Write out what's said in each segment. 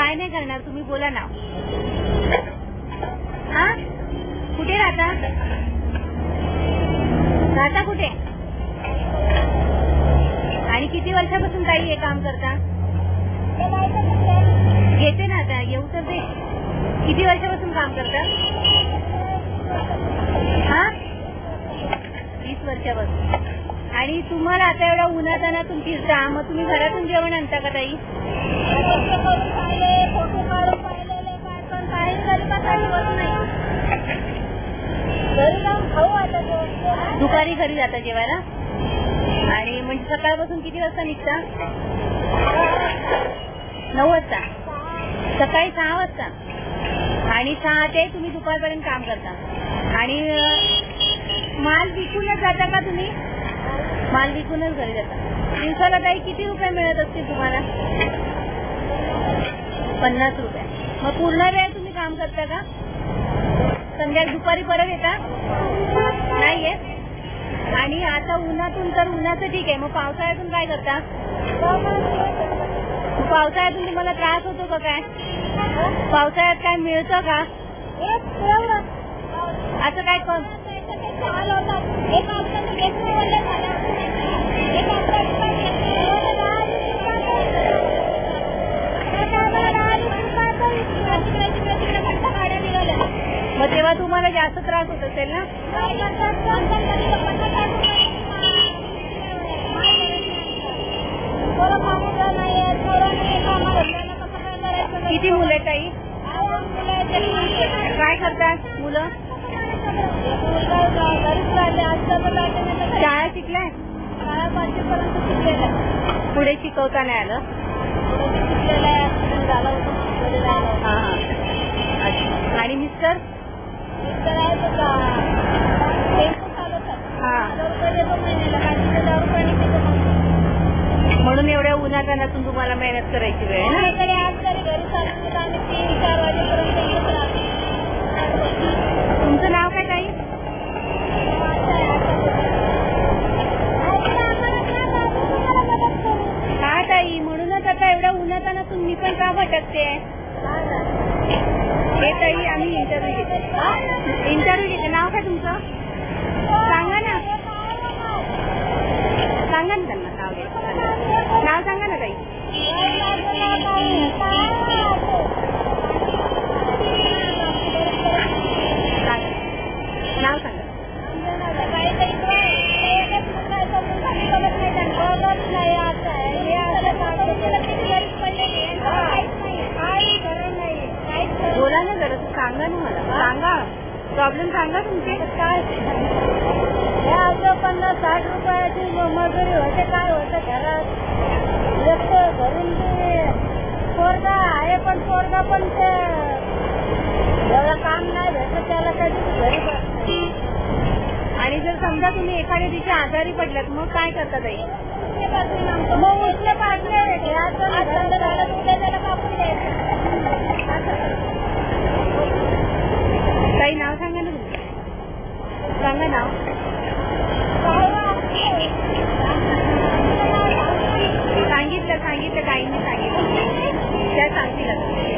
काय नाही करणार, तुम्ही बोला नाव. हा, कुठे राहता? राहता कुठे? आणि किती वर्षापासून ताई हे काम करता? घेते ना आता, येऊ तर दे. किती वर्षापासून काम करता? हा, 20 वर्षापासून. आणि तुम्हाला आता एवढा उन्हातानातून फिरता, मग तुम्ही घरातून जेवण आणता का ताई? दुपारी घरी जाता जेवायला? आणि म्हणजे सकाळपासून किती वाजता निघता? 9 वाजता. सकाळी 6 वाजता. आणि 6 ते तुम्ही दुपारपर्यंत काम करता. आणि माल विकूनच जाता का तुम्ही? माल विकूनच घरी जाता. दिवसाला ताई किती रुपये मिळत असतील तुम्हाला? 50 रुपये. मग पूर्ण वेळ तुम्ही काम करता का? संध्याकाळी दुपारी परत येता? नाही येत. आणि आता उन्हातून तर उन्हाचं ठीक आहे, मग पावसाळ्यातून काय करता? पावसाळ्यातून तुम्हाला त्रास होतो का काय? पावसाळ्यात काय मिळतं का? असं काय कर? मग तेव्हा तुम्हाला जास्त त्रास होत असेल ना? किती मुलं आहेत ताई? काय करतात मुलं? शाळा शिकलाय? शाळा 5वी पर्यंत शिकलेलं. पुढे शिकवता नाही आलं? हा हा. आणि मिस्टर? म्हणून एवढ्या उन्हातानातून तुम्हाला मेहनत करायची वेळ आहे ना? तुमचं नाव काय ताई? हा ताई, म्हणूनच आता एवढ्या उन्हातानातून मी पण का भटकते. हे ताई आम्ही इंटरव्ह्यू घेते. नाव काय तुमचं? सांगा ना, सांगा ना त्यांना नाव घ्या. नाव सांगा ना ताई. नाव सांगा. बोला ना जरा, सांगा ना मला. सांगा प्रॉब्लेम, सांगा तुमचे काय. 50-60 रुपयाची मजुरी होते, काय होतं घरात. घरून पोरगा आहे, पण पोरगा पण ते एवढं काम नाही भेटत त्याला, कधी घरी बसते. आणि जर समजा तुम्ही एखाद्या दिवशी आजारी पडलात, मग काय करता ताई? मग उठले पाडले कापून द्यायचं. ताई नाव सांगा ना तुमचं. सांगा नाव. सांगितलं ताईंनी सांगितलं, त्या सांगतील.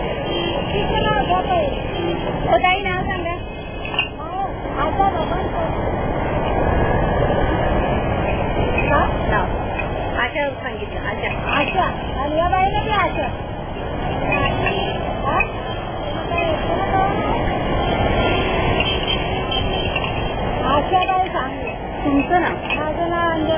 हो ताई नाव सांगा. नाव आशा सांगितलं. आशा. आणि या बाईला बी आशा. आशाबाई सांगितलं. तुमचं नाव? माझं नाव